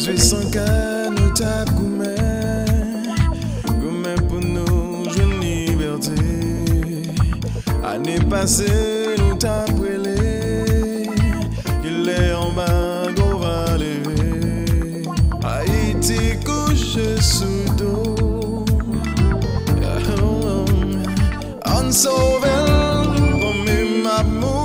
1804, nous tap gourmet pour nous jouer une liberté. Année passée, nous tap brûlé, qu'il est en bas, qu'on va lever. Haïti couche sous dos, on sauve pour même amour.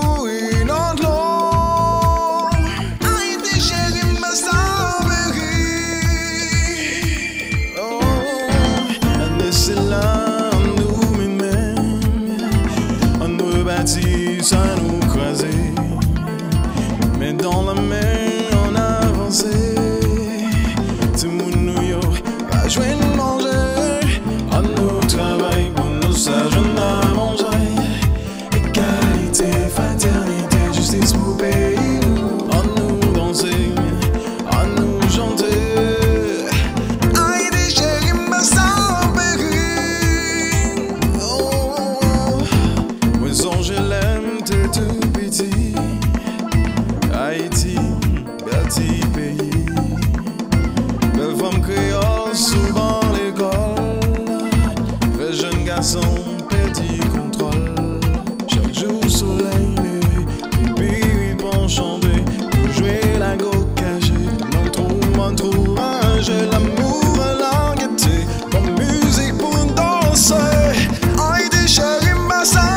Ça nous croisait, mais dans la mer on a avancé. Tout le monde nous va jouer nous manger. On nous travaille pour nous sages à manger. Égalité, fraternité, justice pour pays. On nous danser, on nous chanter. Haïti chérie, ma sans péril. Oh, moi je l'aime. Tout petit, Haïti, petit pays. Belle femme créole, souvent l'école. Vrai jeune garçon, petit contrôle. Chaque jour, soleil levé, et puis ils vont chanter. Pour jouer la go cachée, mon trou, un jeu, l'amour, la gaieté. Comme musique pour danser. Haïti, chérie, ma sœur.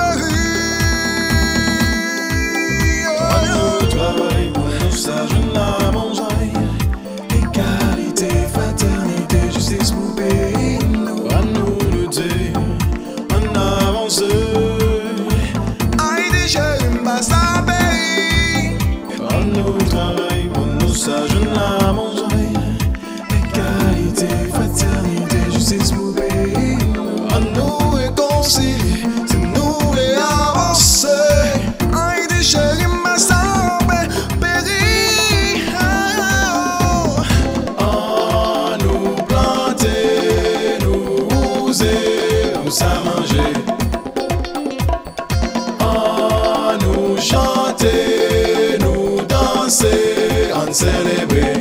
Égalité, fraternité, justice pour pays. À nous lutter, on avance. Haïti, chérie, ma sa pays. On nous travaille pour nous sages à manger. Égalité, fraternité, justice pour pays. On nous réconcilie, c'est nous les avancer. Haïti, chérie, ma sa nous à manger, oh, nous chanter, nous danser, on célébrer.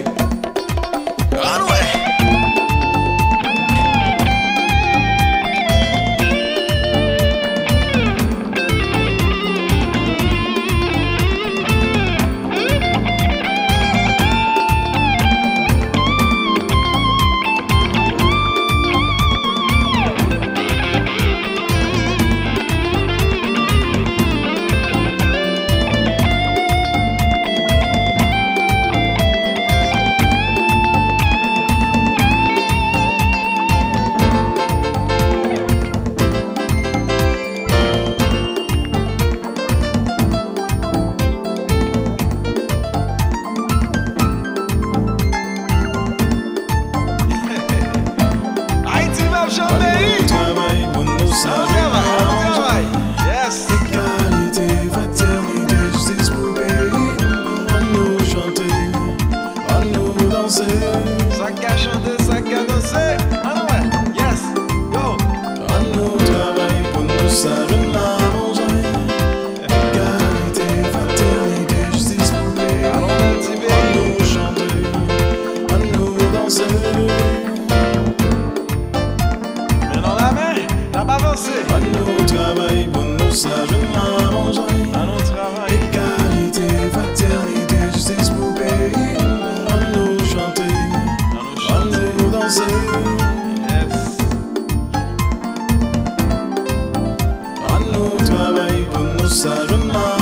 Yes. Égalité, fraternité, justice pour pays. On nous chanter, on nous danser. Ça qu'à chanter, ça qu'à danser. Yes, go. On nous travaille pour nous sages à manger. Égalité, fraternité, justice pour pays. On nous chanter, on nous danser. À nous travail pour nous sages à manger. À nous travail. Égalité, fraternité, justice pour pays. À nous chanter, à nous danser. Yes. À nous travail pour nous sages à manger.